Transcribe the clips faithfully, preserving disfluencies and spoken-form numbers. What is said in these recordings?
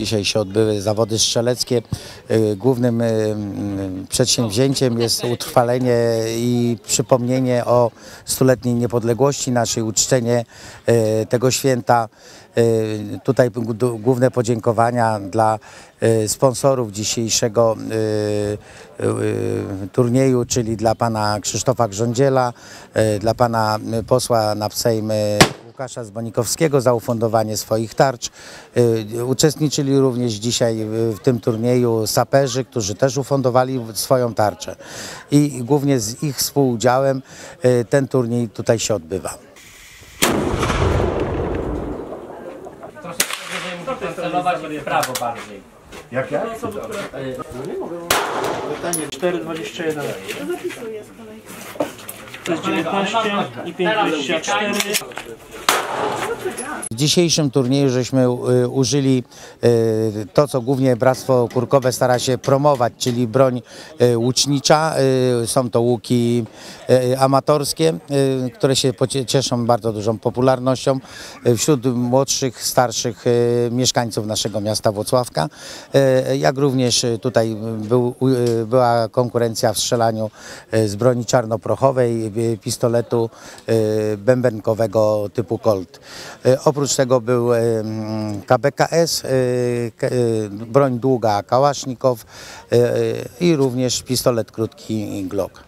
dzisiaj się odbyły zawody strzeleckie. Głównym przedsięwzięciem jest utrwalenie i przypomnienie o stuletniej niepodległości naszej, uczczenie tego święta. Tutaj główne podziękowania dla sponsorów dzisiejszego turnieju, czyli dla pana Krzysztofa Grządziela, dla pana posła na Sejm Łukasza Zbonikowskiego za ufundowanie swoich tarcz. Uczestniczyli również dzisiaj w tym turnieju saperzy, którzy też ufundowali swoją tarczę. I głównie z ich współudziałem ten turniej tutaj się odbywa. Celować w prawo bardziej. Jak ja? cztery dwadzieścia jeden. To jest dziewiętnaście i pięć dwadzieścia cztery. W dzisiejszym turnieju żeśmy użyli to, co głównie Bractwo Kurkowe stara się promować, czyli broń łucznicza. Są to łuki amatorskie, które się cieszą bardzo dużą popularnością wśród młodszych, starszych mieszkańców naszego miasta Włocławka. Jak również tutaj był, była konkurencja w strzelaniu z broni czarnoprochowej, pistoletu bębenkowego typu Colt. Oprócz tego był K B K S, broń długa Kałasznikow i również pistolet krótki Glock.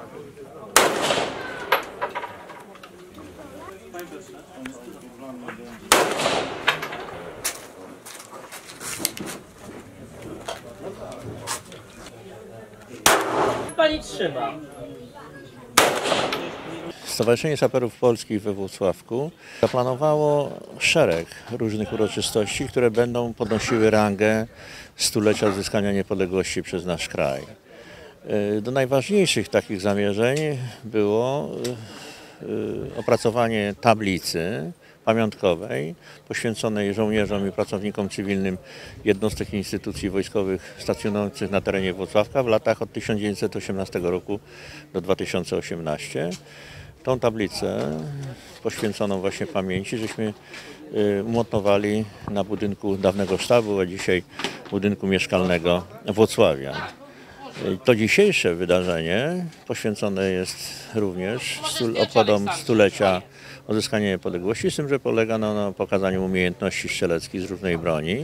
Pani trzyma. Stowarzyszenie Saperów Polskich we Włocławku zaplanowało szereg różnych uroczystości, które będą podnosiły rangę stulecia odzyskania niepodległości przez nasz kraj. Do najważniejszych takich zamierzeń było opracowanie tablicy pamiątkowej poświęconej żołnierzom i pracownikom cywilnym jednostek i instytucji wojskowych stacjonujących na terenie Włocławka w latach od tysiąc dziewięćset osiemnastego roku do dwa tysiące osiemnastego. Tą tablicę poświęconą właśnie pamięci żeśmy umocowali na budynku dawnego sztabu, a dzisiaj budynku mieszkalnego Włocławia. To dzisiejsze wydarzenie poświęcone jest również obchodom stulecia odzyskania niepodległości, z tym, że polega ono na pokazaniu umiejętności strzeleckich z różnej broni.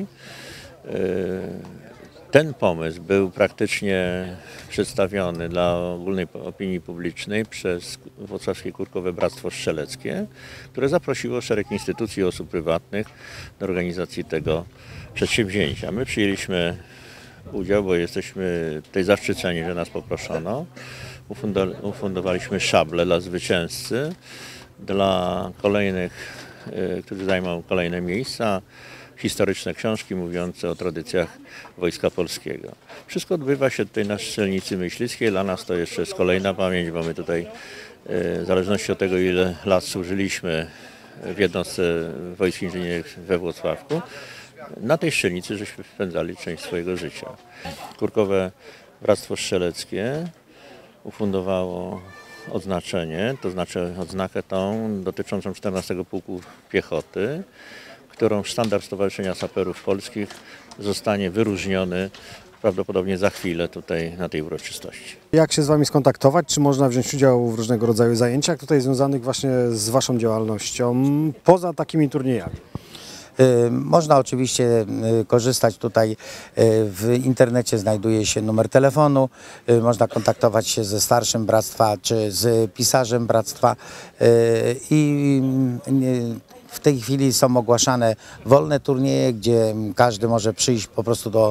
Ten pomysł był praktycznie przedstawiony dla ogólnej opinii publicznej przez Włocławskie Kurkowe Bractwo Strzeleckie, które zaprosiło szereg instytucji i osób prywatnych do organizacji tego przedsięwzięcia. My przyjęliśmy udział, bo jesteśmy tutaj zaszczyceni, że nas poproszono. Ufundowaliśmy szable dla zwycięzcy, dla kolejnych, którzy zajmą kolejne miejsca, historyczne książki mówiące o tradycjach Wojska Polskiego. Wszystko odbywa się tutaj na Strzelnicy Myśliwskiej. Dla nas to jeszcze jest kolejna pamięć, bo my tutaj w zależności od tego, ile lat służyliśmy w jednostce Wojsk Inżynierów we Włocławku, na tej strzelnicy żeśmy spędzali część swojego życia. Kurkowe Bractwo Strzeleckie ufundowało odznaczenie, to znaczy odznakę tą dotyczącą czternastego Pułku Piechoty, którą sztandar Stowarzyszenia Saperów Polskich zostanie wyróżniony prawdopodobnie za chwilę tutaj na tej uroczystości. Jak się z Wami skontaktować? Czy można wziąć udział w różnego rodzaju zajęciach tutaj związanych właśnie z Waszą działalnością, poza takimi turniejami? Można oczywiście korzystać tutaj, w internecie znajduje się numer telefonu, można kontaktować się ze starszym bractwa czy z pisarzem bractwa i w tej chwili są ogłaszane wolne turnieje, gdzie każdy może przyjść po prostu do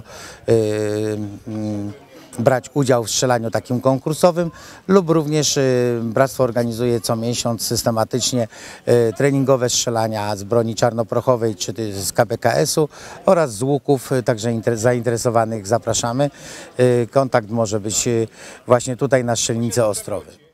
brać udział w strzelaniu takim konkursowym, lub również bractwo organizuje co miesiąc systematycznie treningowe strzelania z broni czarnoprochowej czy z K B K S-u oraz z łuków, także zainteresowanych zapraszamy. Kontakt może być właśnie tutaj na strzelnicy Ostrowy.